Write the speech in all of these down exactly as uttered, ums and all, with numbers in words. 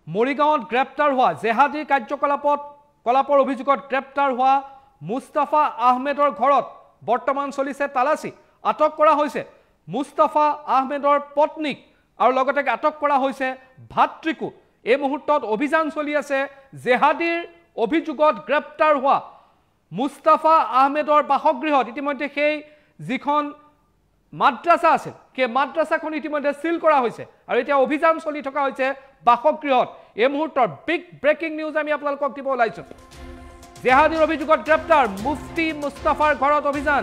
মৰিগাঁৱত গ্ৰেপ্তাৰ হোৱা জেহাদী কাৰ্যকলাপত কলাপৰ অভিযোগত গ্ৰেপ্তাৰ হোৱা মুস্তাফা আহমেদৰ ঘৰত বৰ্তমান চলিছে তালাচী আটক কৰা হৈছে মুস্তাফা আহমেদৰ পত্নীক আৰু লগতে আটক কৰা হৈছে ভাতৃকো এই মুহূৰ্তত অভিযান চলি আছে জেহাদীৰ অভিযোগত গ্ৰেপ্তাৰ হোৱা মুস্তাফা আহমেদৰ বাসগৃহত ইতিমধ্যে সেই যিখন মাদ্ৰাসা আছে সেই মাদ্ৰাসাখন ইতিমধ্যে সিল কৰা হৈছে আৰু এতিয়া অভিযান চলি থকা হৈছে বাসগৃহত এই মুহূৰ্তৰ বিগ ব্ৰেকিং নিউজ আমি আপোনালোকক দিব ওলাইছো জেহাদীৰ অভিযোগত গ্ৰেপ্তাৰ মুফতি মুস্তাফাৰ ঘৰত অভিযান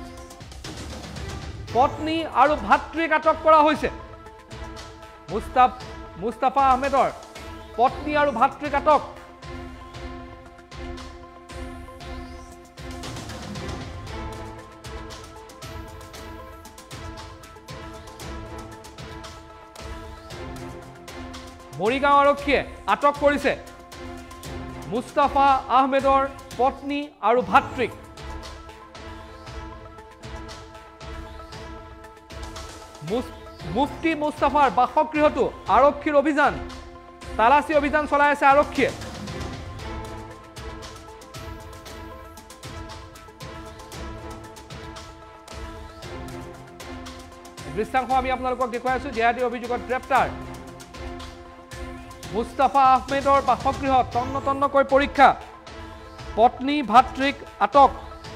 পত্নী আৰু ভাতৃক আটক কৰা হৈছে মুস্তাফ মুস্তাফা আহমেদৰ পত্নী আৰু ভাতৃক আটক মৰিগাঁও আৰক্ষীয়ে আটক কৰিছে মুস্তাফা আহমেদৰ পত্নী আৰু ভাতৃক মুফতি মুস্তাফাৰ বাসগৃহতো আৰক্ষীৰ অভিযান তালাচী অভিযান চলাই আছে আৰক্ষীয়ে দৃশ্যাংশ আমি আপোনালোকক দেখুৱাই আছো জেহাদীৰ অভিযোগত গ্ৰেপ্তাৰ মুস্তাফা আহমেদৰ বাসগৃহত তন্ন তন্নকৈ পৰীক্ষা পত্নী ভাতৃক আটক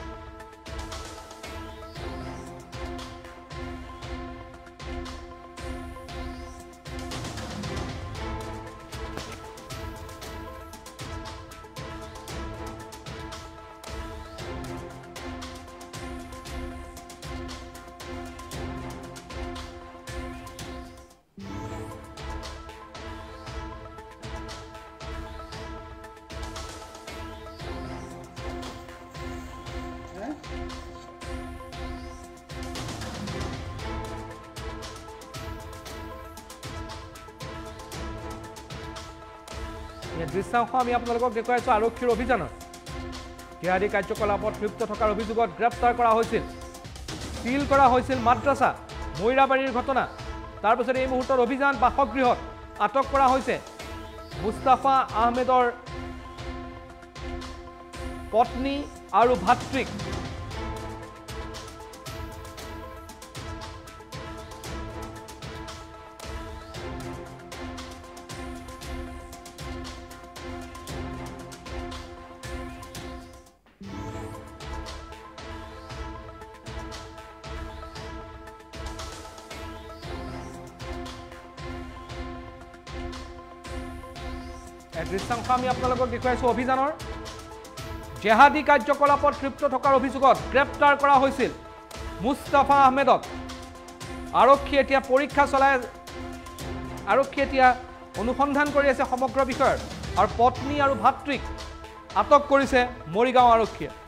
দৃশ্যাংশ আমি আপোনালোকক দেখুৱাই আছো আৰক্ষীৰ অভিযানত জেহাদী কাৰ্যকলাপত লিপ্ত থকাৰ অভিযোগত গ্ৰেপ্তাৰ কৰা হৈছিল সিল কৰা হৈছিল মাদ্ৰাসা মৈৰাবাৰীৰ ঘটনা তাৰ পিছত এই মুহূৰ্তৰ অভিযান বাসগৃহত আটক কৰা হৈছে মুস্তাফা আহমেদৰ পত্নী আৰু ভাতৃক দৃশ্যাংশ আমি আপোনালোকক দেখুৱাইছো অভিযানৰ জেহাদী কাৰ্যকলাপত লিপ্ত থকাৰ অভিযোগত গ্ৰেপ্তাৰ কৰা হৈছিল মুস্তাফা আহমেদক আৰক্ষী এতিয়া পৰীক্ষা চলাই আৰক্ষী এতিয়া অনুসন্ধান কৰি আছে সমগ্ৰ বিষয়ৰ আৰু পত্নী আৰু ভাতৃক আটক কৰিছে মৰিগাঁও আৰক্ষীয়ে